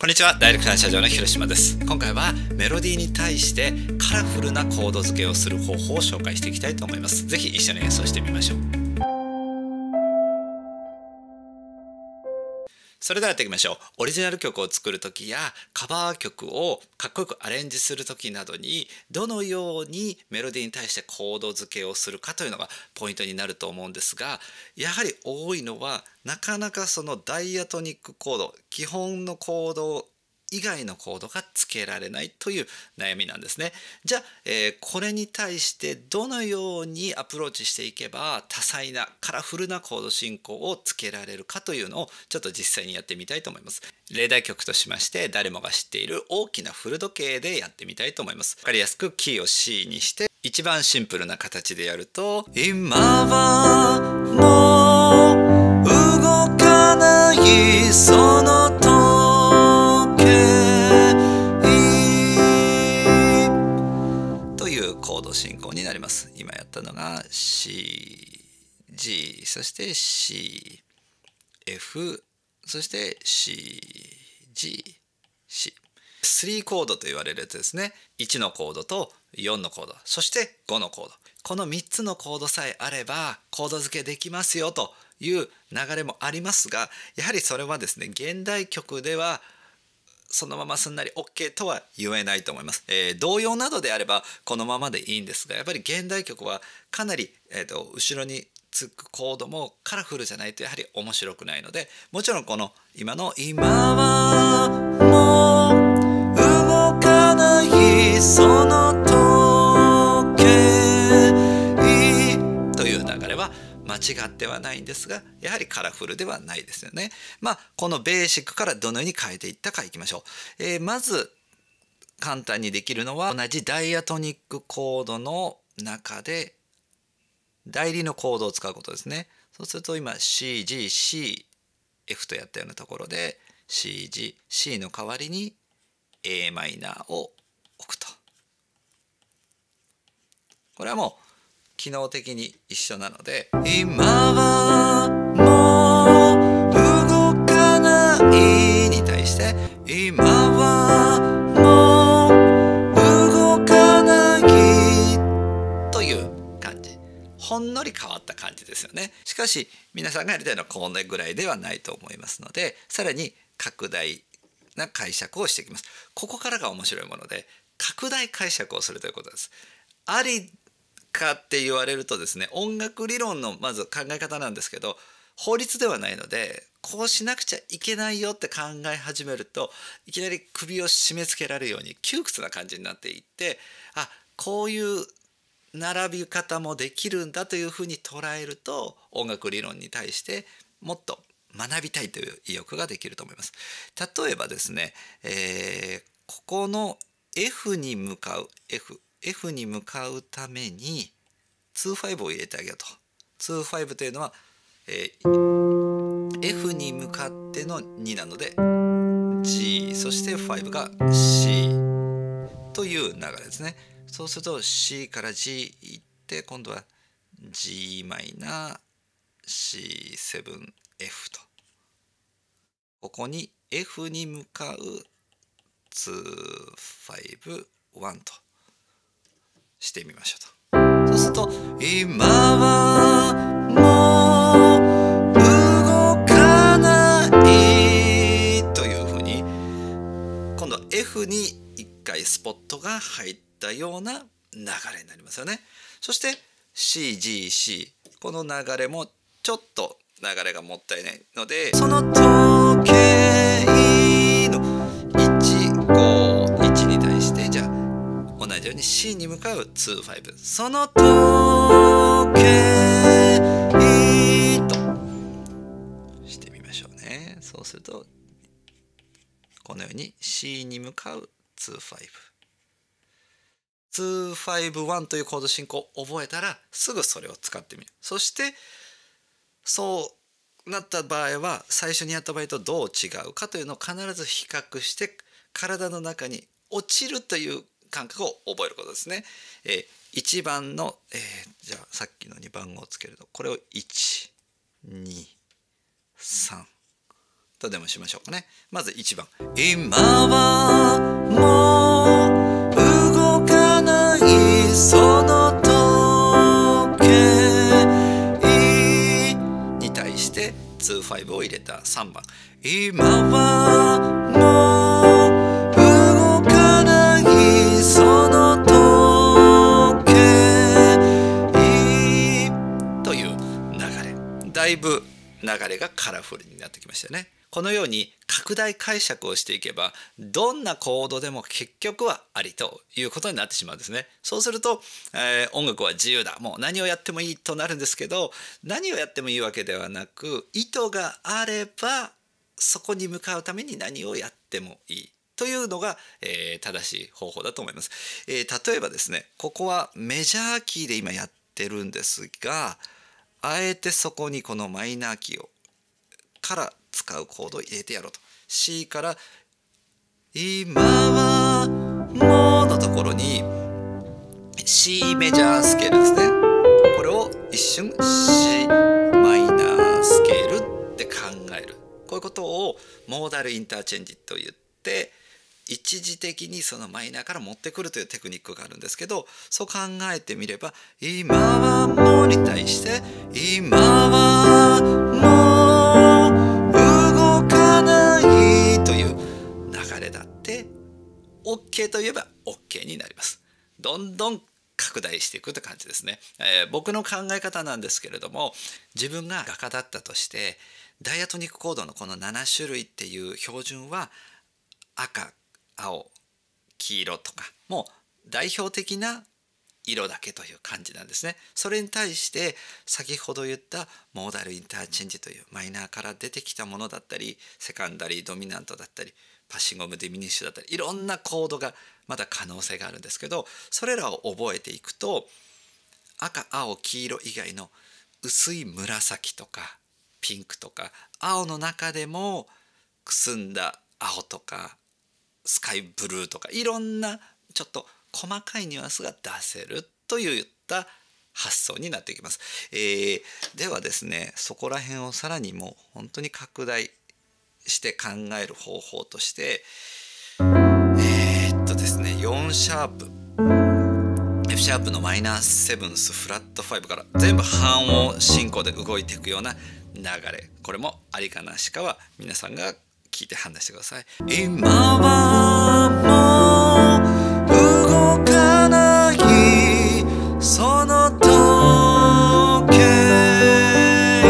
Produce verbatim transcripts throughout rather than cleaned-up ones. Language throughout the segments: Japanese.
こんにちは、ダイレクトな社長の広島です。今回はメロディーに対してカラフルなコード付けをする方法を紹介していきたいと思います。ぜひ一緒に演奏してみましょう。それではやっていきましょう。オリジナル曲を作るときやカバー曲をかっこよくアレンジするときなどにどのようにメロディーに対してコード付けをするかというのがポイントになると思うんですが、やはり多いのはなかなかそのダイアトニックコード、基本のコード以外のコードが付けられないという悩みなんですね。じゃあ、えー、これに対してどのようにアプローチしていけば多彩なカラフルなコード進行を付けられるかというのをちょっと実際にやってみたいと思います。例題曲としまして誰もが知っている大きなフル時計でやってみたいと思います。わかりやすくキーを シー にして一番シンプルな形でやると、今はもう動かないそのコード進行になります。今やったのが C、G、そして C、F、そして C、G、C。スリーコードと言われるやつですね。いちのコードとよんのコード、そしてごのコード。このみっつのコードさえあればコード付けできますよという流れもありますが、やはりそれはですね、現代曲ではそのまますんなり OK とは言えないと思います。えー、童謡などであればこのままでいいんですが、やっぱり現代曲はかなり、えーと、後ろにつくコードもカラフルじゃないとやはり面白くないので、もちろんこの今の「今はもう動かないその時計」という流れは間違ってはないんですが、やはりカラフルではないですよね。まあこのベーシックからどのように変えていったかいきましょう。えー、まず簡単にできるのは同じダイアトニックコードの中で代理のコードを使うことですね。そうすると今 シー、ジー、シー、F とやったようなところで シー、ジー、シー の代わりに エー マイナーを置くと。これはもう機能的に一緒なので、今はもう動かないに対して今はもう動かないという感じ、ほんのり変わった感じですよね。しかし皆さんがやりたいのはこのぐらいではないと思いますので、さらに拡大な解釈をしていきます。ここからが面白いもので、拡大解釈をするということです。ありかって言われるとですね、音楽理論のまず考え方なんですけど、法律ではないのでこうしなくちゃいけないよって考え始めるといきなり首を締め付けられるように窮屈な感じになっていって、あ、こういう並び方もできるんだというふうに捉えると音楽理論に対してもっと学びたいという意欲ができると思います。例えばですね、えー、ここの F に向かう F F に向かうためににじゅうごを入れてあげようと。にじゅうごというのは、えー、F に向かってのになので G、 そしてごが C という流れですね。そうすると C から G いって今度は G マイナー シーセブンエフ と、ここに F に向かうにじゅうご、いちとしてみましょうと。そうすると今はもう動かないというふうに今度は F にいっかいスポットが入ったような流れになりますよね。そして シー、ジー、シー、 この流れもちょっと流れがもったいないので、その時計のいち、ご、いちに対してじゃあ同じように C に向かうにじゅうご、その時計としてみましょうね。そうするとこのように C に向かうにじゅうご、にじゅうご、いちというコード進行を覚えたらすぐそれを使ってみる。そしてそうなった場合は最初にやった場合とどう違うかというのを必ず比較して体の中に落ちるという感覚を覚えることですね。えー、いちばんの、えー、じゃあさっきのに番号をつけるとこれをいち、に、さんとでもしましょうかね。まずいちばん。今はもう動かないその時計に対してに、ごを入れたさんばん。今はもう動かないその時計という流れ。だいぶ流れがカラフルになってきましたよね。このように拡大解釈をしていけばどんなコードでも結局はありということになってしまうんですね。そうすると、えー、音楽は自由だ、もう何をやってもいいとなるんですけど、何をやってもいいわけではなく、意図があればそこに向かうために何をやってもいいというのが、えー、正しい方法だと思います。えー、例えばですね、ここはメジャーキーで今やってるんですが、あえてそこにこのマイナーキーをから使うコードを入れてやろうと。 C から今はもうのところに C メジャースケールですね。これを一瞬 C マイナースケールって考える。こういうことをモーダルインターチェンジと言って、一時的にそのマイナーから持ってくるというテクニックがあるんですけど、そう考えてみれば、今はもうに対して今はもう動かないという流れだって OK といえば OK になります。どんどん拡大していくという感じですね。えー、僕の考え方なんですけれども、自分が画家だったとしてダイアトニックコードのこのなな種類っていう標準は赤、青、黄色とかもう代表的な色だけという感じなんですね。それに対して先ほど言ったモーダルインターチェンジというマイナーから出てきたものだったり、セカンダリードミナントだったり、パッシングオブディミニッシュだったり、いろんなコードがまだ可能性があるんですけど、それらを覚えていくと赤、青、黄色以外の薄い紫とかピンクとか青の中でもくすんだ青とかスカイブルーとかいろんなちょっと細かいニュアンスが出せるといった発想になってきます。えー、ではですね、そこら辺をさらにもう本当に拡大して考える方法として、えー、っとですねよんシャープ F シャープのマイナーセブンスフラットファイブから全部半音進行で動いていくような流れ、これもありかなしかは皆さんが聞いて判断してください。今はもう動かないその時計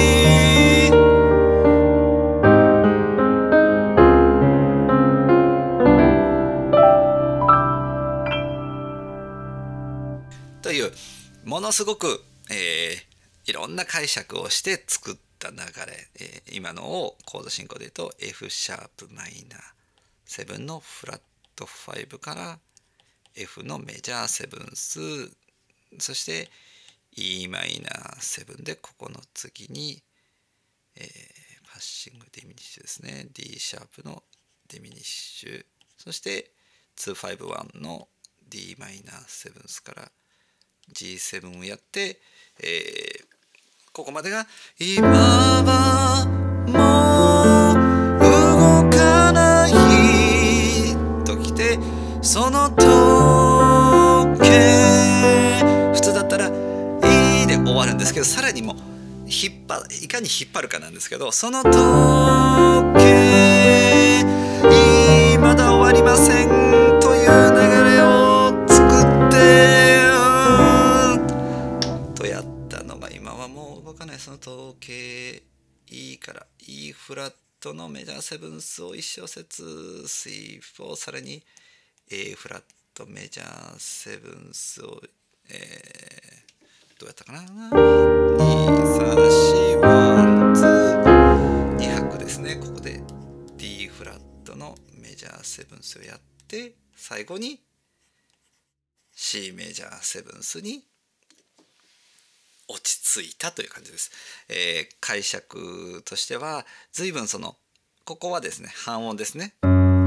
というものすごく、えー、いろんな解釈をして作った流れ、えー、今のをコード進行で言うと F シャープマイナーセブンのフラットファイブから F のメジャーセブンス、そして E マイナーセブンでここの次に、えー、パッシングディミニッシュですね、 D シャープのディミニッシュ、そしてにひゃくごじゅういちの D マイナーセブンスから ジーセブン をやって、えー、ここまでが今はもう動かないときて、その時計、普通だったらいいで終わるんですけど、さらにもう引っ張いかに引っ張るかなんですけど、その時計まだ終わりませんという流れを作ってとやったのが今はもう動かないその時計 E から E フラットのメジャーセブンスをいち小節 C フォー、さらに A フラットメジャーセブンスを、えー、どうやったかな、にさんしワンツーに拍ですね。ここで D フラットのメジャーセブンスをやって、最後に C メジャーセブンスに落ち着いたという感じです。えー、解釈としては随分そのここはですね半音ですね。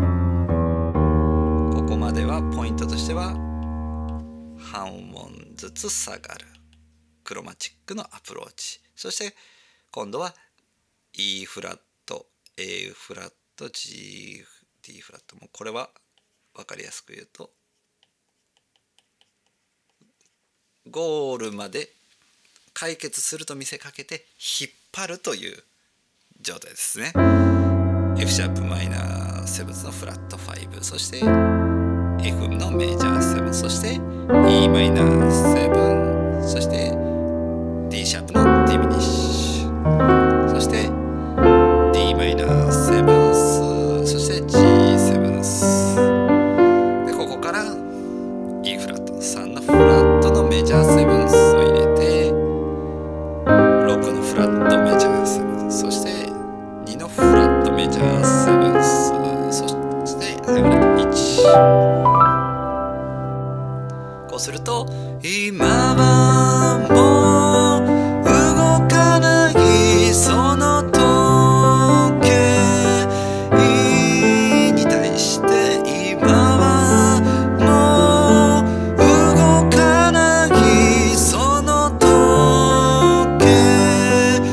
ここまではポイントとしては半音ずつ下がるクロマチックのアプローチ、そして今度は E フラット A フラット G D フラットもこれは分かりやすく言うとゴールまで解決すると見せかけて引っ張るという状態ですね。F シャープマイナーセブンのフラットファイブ、そして F のメジャーセブン、そして E マイナーセブン、そして D シャープのディミニッシュ、そして D マイナーセブンス、そして G セブンスで、ここから E フラットさんのフラットのメジャーセブンスを入れてろくのフラットメジャーセブン、そしてにのフラットメジャーセブンス、そして最後にいち。こうすると今はもう動かないその時計に対して今はもう動かないその時計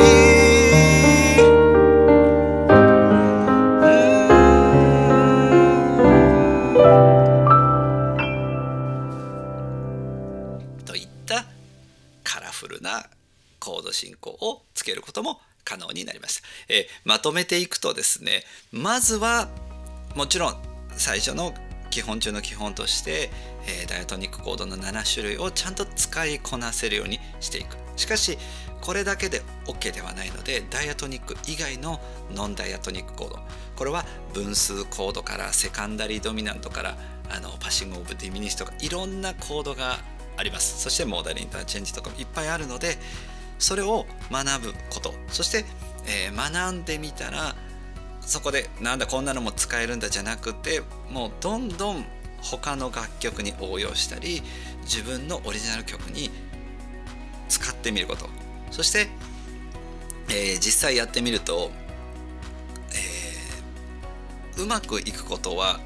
といったカラフルなコード進行をつけることも可能になりました。えー、まとめていくとですね、まずはもちろん最初の基本中の基本として、えー、ダイアトニックコードのなな種類をちゃんと使いこなせるようにしていく。しかしこれだけで OK ではないので、ダイアトニック以外のノンダイアトニックコード、これは分数コードからセカンダリードミナントからあのパッシングオブディミニッシュとかいろんなコードがあります。そしてモーダルインターチェンジとかもいっぱいあるので、それを学ぶこと、そして、えー、学んでみたらそこでなんだこんなのも使えるんだじゃなくて、もうどんどん他の楽曲に応用したり自分のオリジナル曲に使ってみること、そして、えー、実際やってみると、えー、うまくいくことは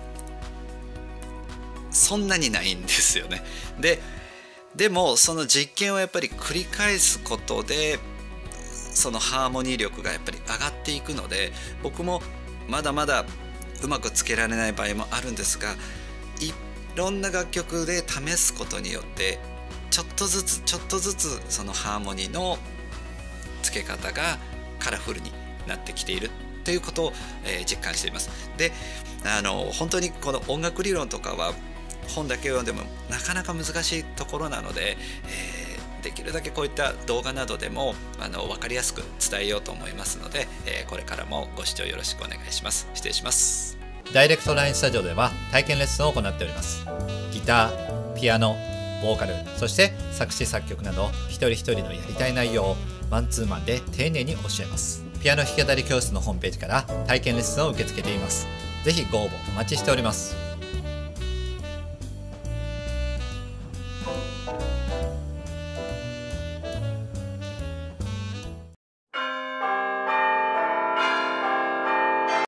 そんなにないんですよね。ででもその実験をやっぱり繰り返すことでそのハーモニー力がやっぱり上がっていくので、僕もまだまだうまくつけられない場合もあるんですが、いろんな楽曲で試すことによってちょっとずつちょっとずつそのハーモニーのつけ方がカラフルになってきているということを、えー、実感しています。で、あの本当にこの音楽理論とかは本だけ読んでもなかなか難しいところなので、えー、できるだけこういった動画などでもあの分かりやすく伝えようと思いますので、えー、これからもご視聴よろしくお願いします。失礼します。 ダイレクトラインスタジオでは体験レッスンを行っております。ギター、ピアノ、ボーカル、そして作詞作曲など一人一人のやりたい内容をマンツーマンで丁寧に教えます。ピアノ弾き語り教室のホームページから体験レッスンを受け付けています。ぜひご応募お待ちしております。